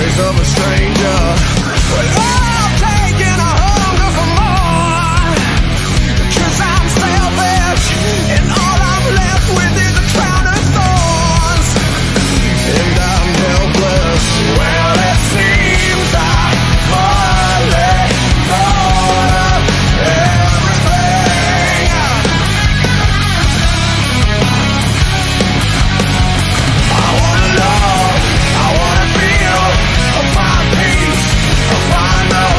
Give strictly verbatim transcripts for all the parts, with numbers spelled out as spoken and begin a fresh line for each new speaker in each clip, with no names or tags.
eyes of a stranger. But I'm taking a hunger for more, 'cause I'm selfish, and all I'm left with is a crown of thorns, and I'm helpless. Well, it seems I hardly thought of everything. I wanna love, I wanna feel, I find peace, I find love.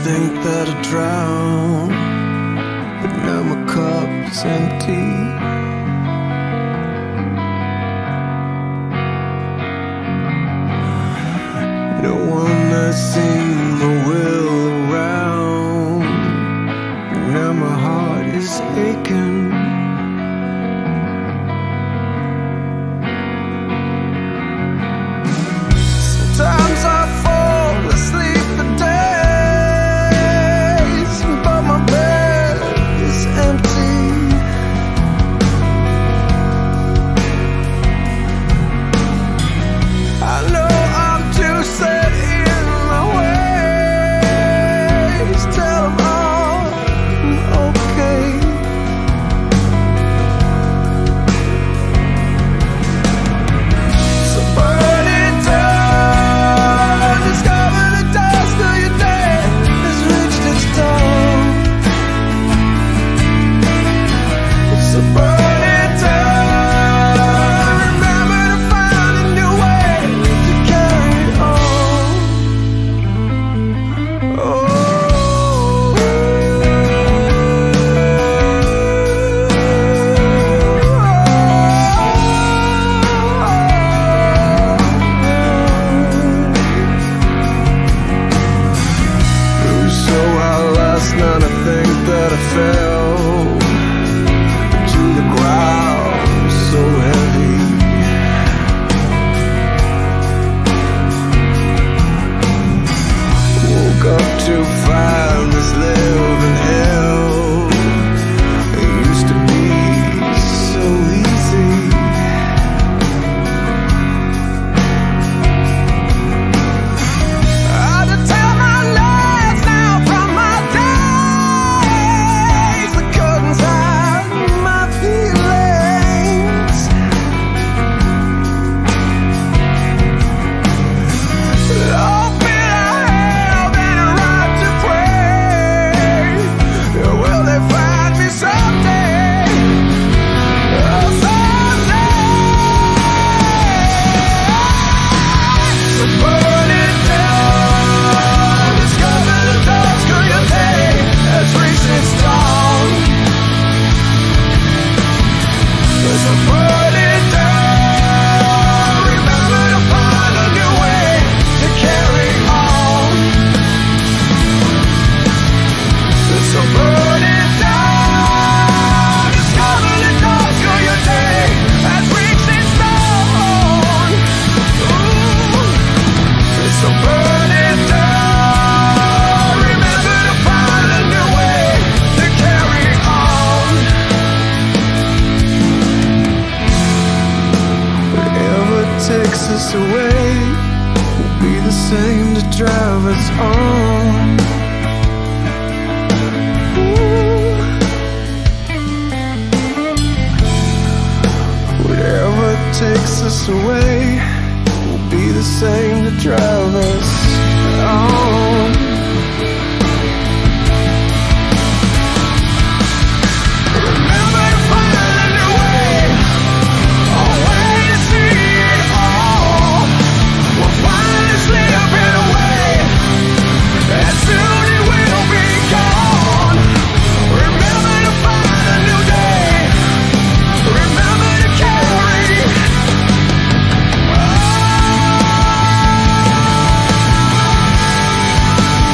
think that I drown, but now my cup is empty. No one has seen my will around, but now my heart is aching. Sometimes I fall asleep for days, but my bed is empty. I know I'm too set in my ways. Tell them all I'm okay. So burn it down, discover the dust of your day has reached its dawn. So burn it down, remember to find a new way to carry on. Oh, so I last night I think that I fell to the ground so heavy. Woke up to find this living hell. It used to be so easy. I had to tell my lies now from my days. The curtains hide my feelings. Love me I have and a right to pray. Will they find me someday? Oh, someday. So burn it down, discover the dusk of your day has reached its dawn. So burn it down, remember to find a new way to carry on. So burn it down, discover the dusk of your day has reached its dawn. Ooh. So burn it down, remember to find a new way to carry on. Whatever takes us away will be the same to drive us on. Ooh. Whatever takes us away will be the same to drive us on. Remember to find a new way, a way to see it all. We'll finally slip it away, and soon it will be gone. Remember to find a new day, remember to carry on.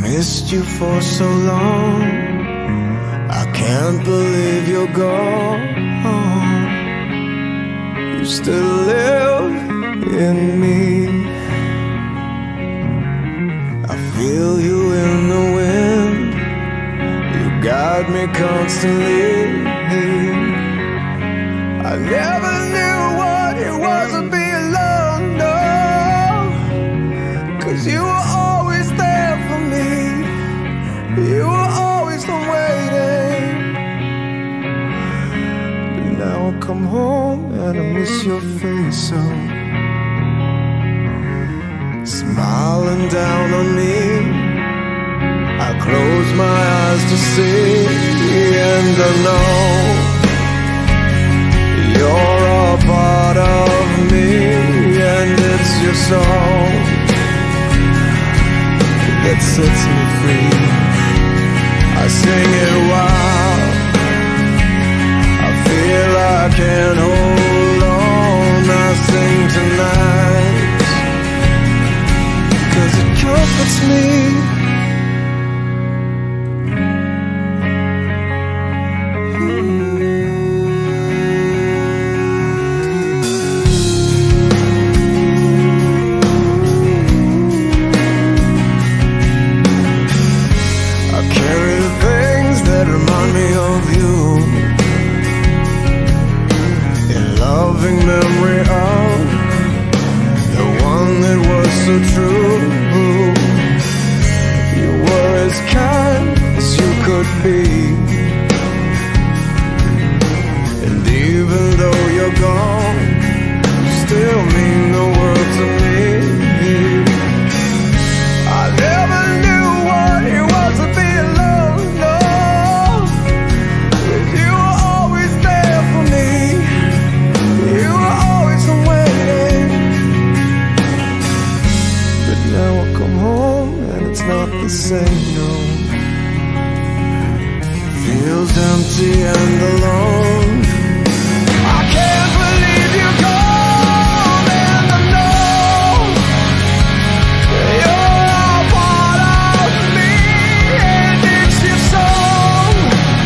missed you for so long. I can't believe you're gone. You still live in me. I feel you in the wind. You guide me constantly. I never knew what it was to be alone, no, 'cause you were always there for me. You were always the waiting. But now I come home and I miss your face so. Smiling down on me, I close my eyes to see, and I know you're a part of me, and it's your song that sets me free. I sing it wild, I feel I can't hold on. I sing tonight 'cause it comforts me. Memory of the one that was so true. You were as kind as you could be, and even though you're gone, you still mean the world to me. I never knew what it was to be alone, no, 'cause you were always there for me. You were always waiting. But now I come home and it's not the same, no. It feels empty and alone. I can't believe you're gone, and I know you're a part of me, and it's your song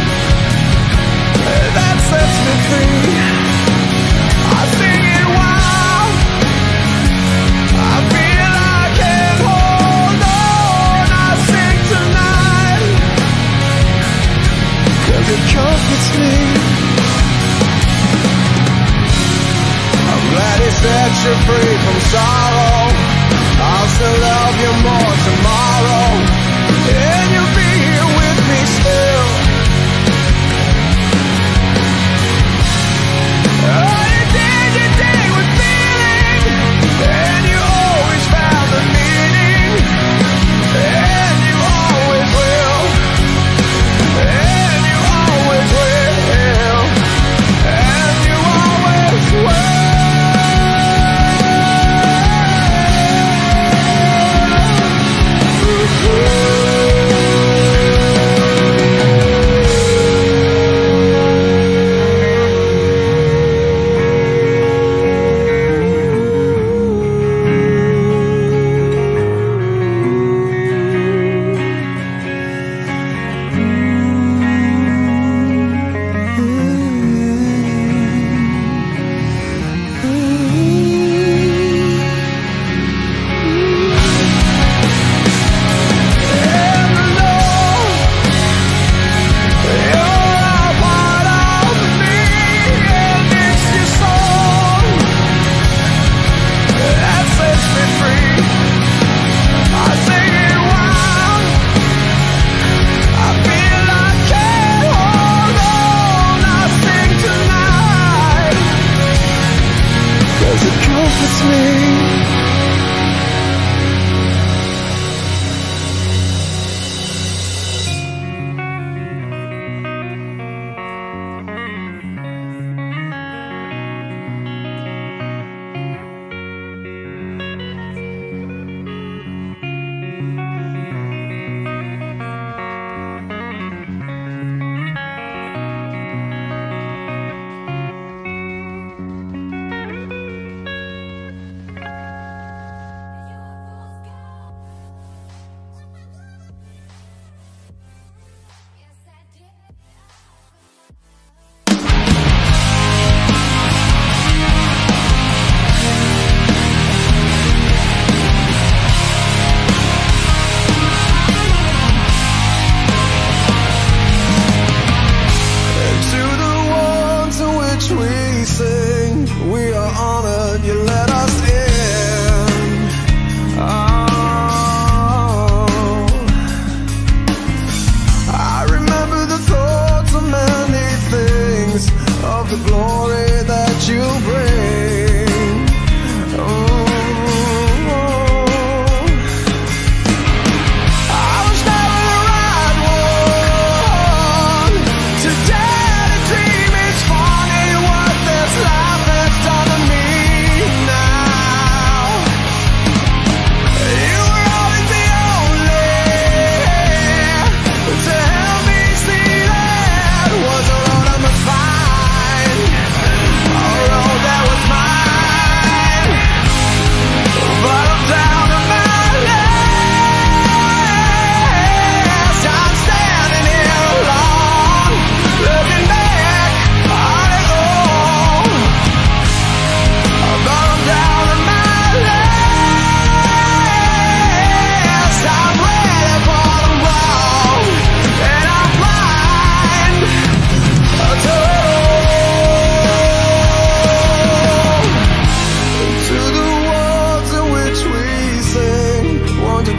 that sets me free. I sing it wild, I feel I can't hold on. I sing tonight 'cause it comforts me. I'm glad he set you free from sorrow. I'll still love you more tomorrow, and you'll be here with me still. Oh, you did your day with feeling, and you always found the meaning, and you always will, and you always will, and you always will.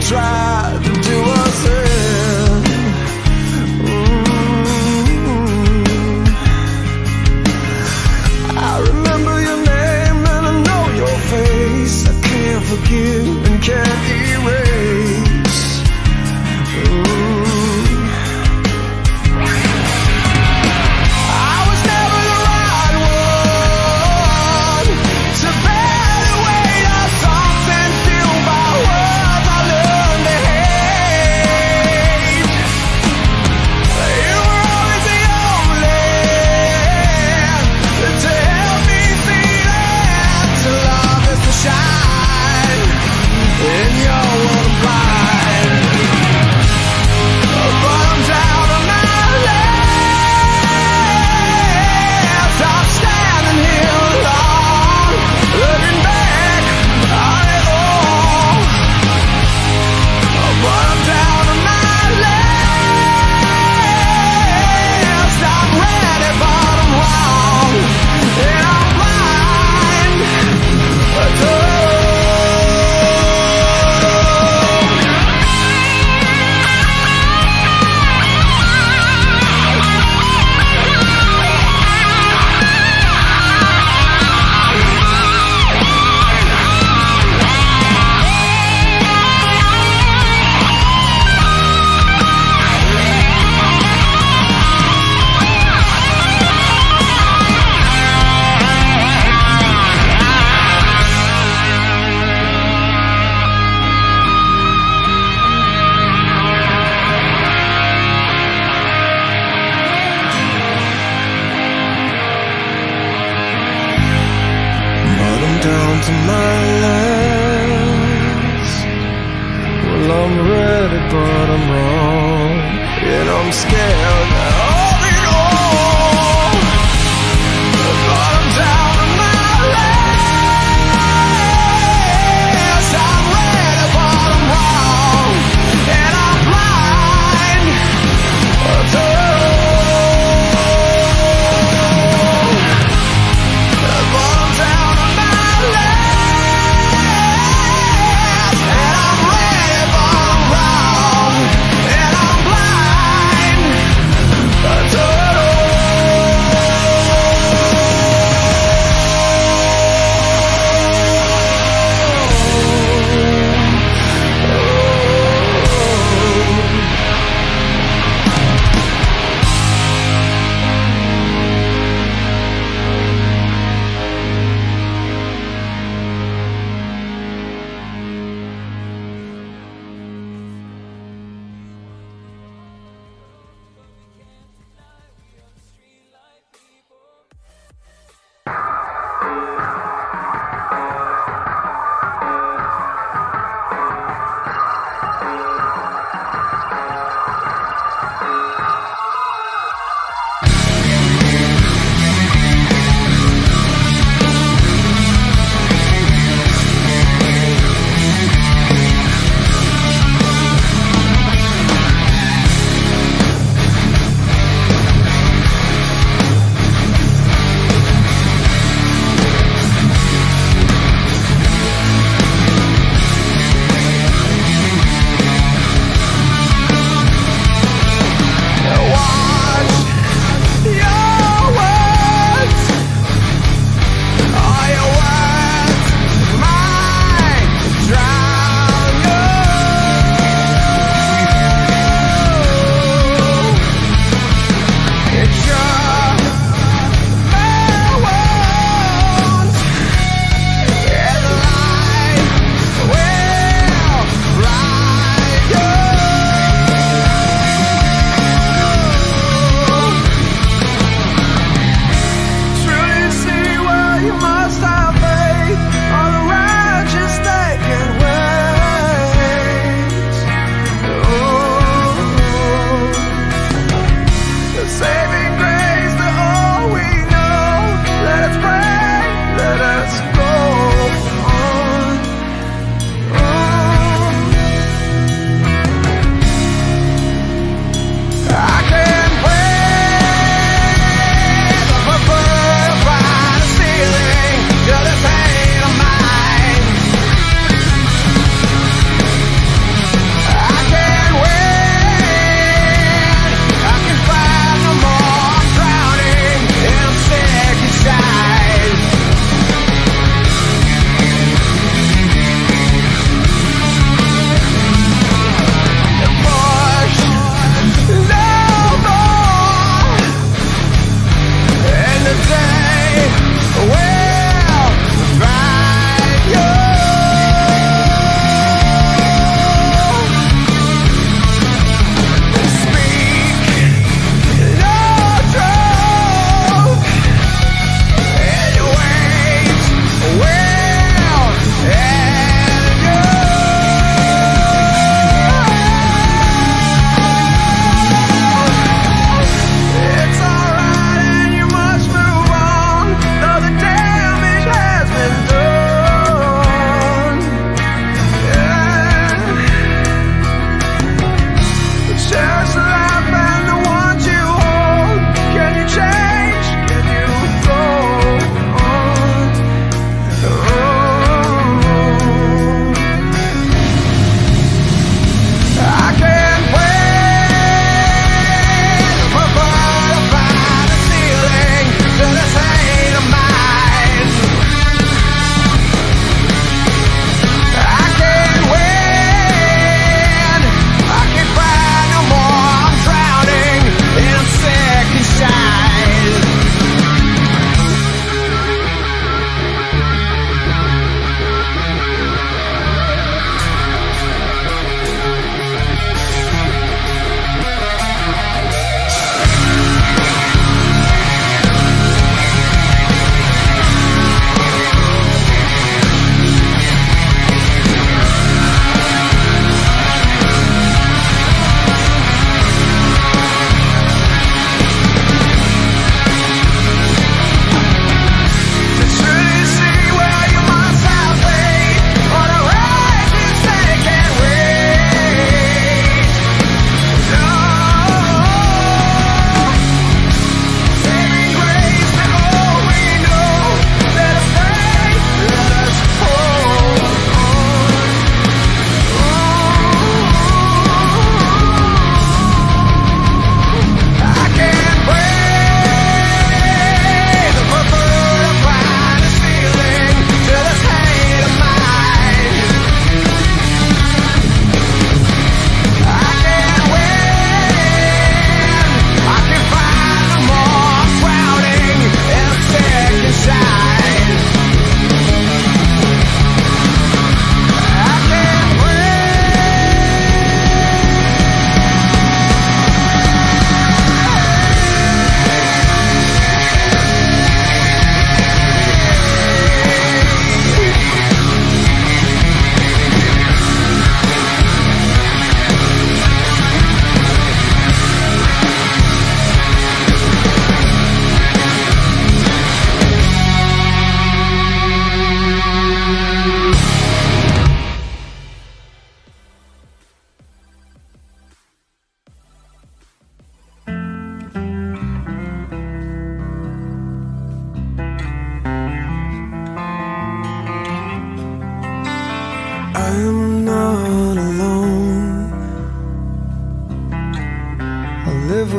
tried to do us in. Mm-hmm. I remember your name and I know your face. I can't forgive and can't erase. Mm-hmm. I was never the right one to bear the weight of something fueled by words I learned to hate. You were always the only to help me see that love is to shine in your world of blind. But I'm down on my last. I'm standing here alone, looking back on it all. But I'm down on my last. I'm ready, but I'm wrong, and I'm blind. But I'm down to my last. Well, I'm ready, but I'm wrong, and I'm scared of it all. But I'm down to my last. I'm ready, but I'm wrong, and I'm blind. But I'm down to my last, and I'm ready, but I'm wrong, and I'm blind. But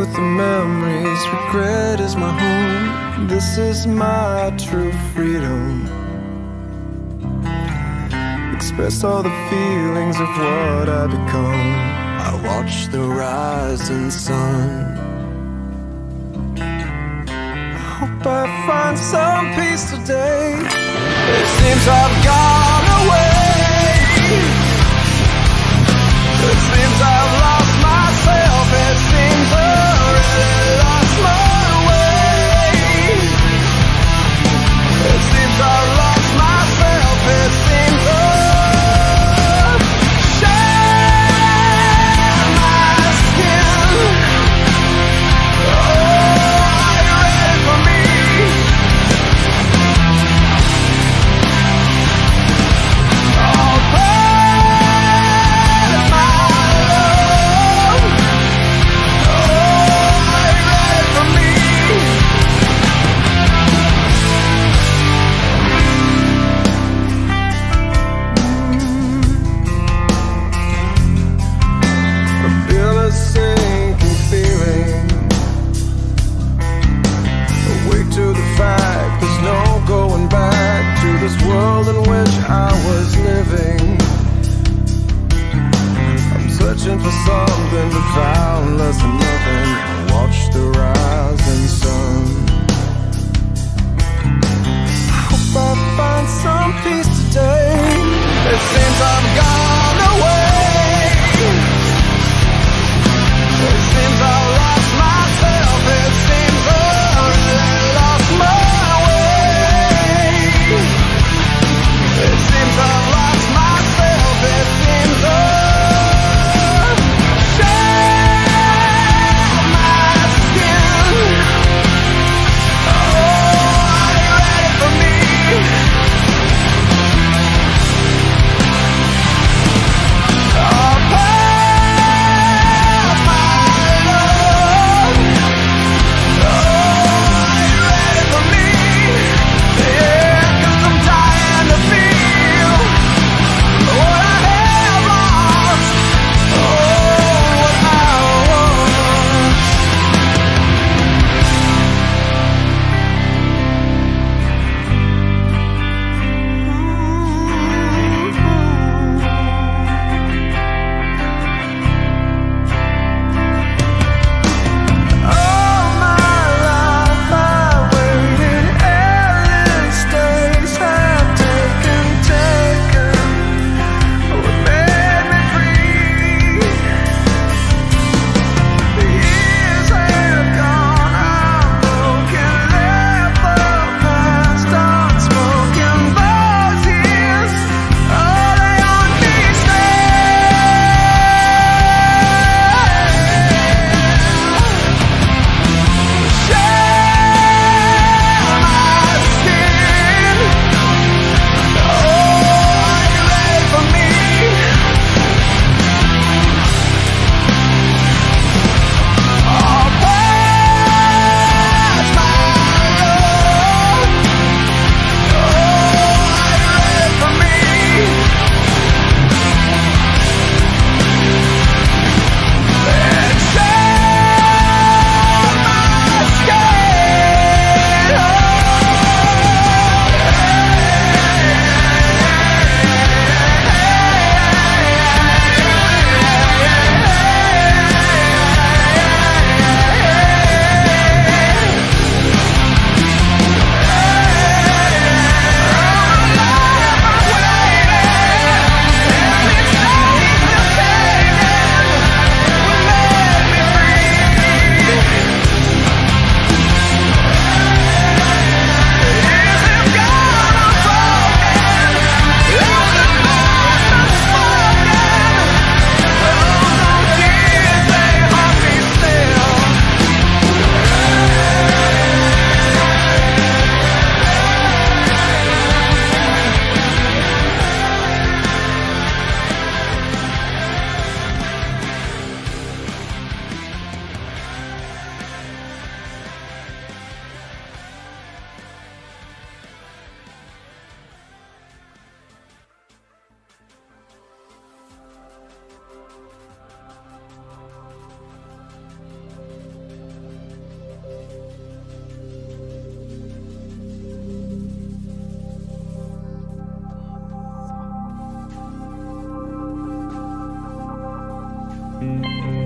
with the memories. Regret is my home. This is my true freedom. Express all the feelings of what I become. I watch the rising sun. I hope I find some peace today. It seems I've gone away. It seems I've lost myself. It seems I really lost my way. It seems I've lost myself. It seems I've shed my skin. Oh, are you ready for me? World in which I was living, I'm searching for something but found less than nothing. Watch the rising sun. I hope I find some peace today. It seems I've gone away. It seems I've lost myself. It seems I really lost my way. It seems I've lost myself. It seems I've shed my skin. Oh, are you ready for me? Thank